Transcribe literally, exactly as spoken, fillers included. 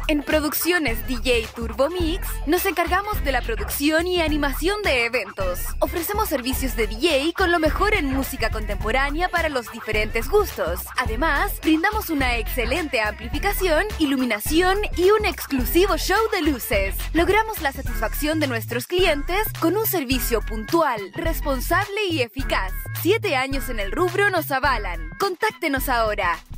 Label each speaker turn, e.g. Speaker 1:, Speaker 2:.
Speaker 1: En Producciones D J Turbo Mix nos encargamos de la producción y animación de eventos. Ofrecemos servicios de D J con lo mejor en música contemporánea para los diferentes gustos. Además, brindamos una excelente amplificación, iluminación y un exclusivo show de luces. Logramos la satisfacción de nuestros clientes con un servicio puntual, responsable y eficaz. Siete años en el rubro nos avalan. Contáctenos ahora.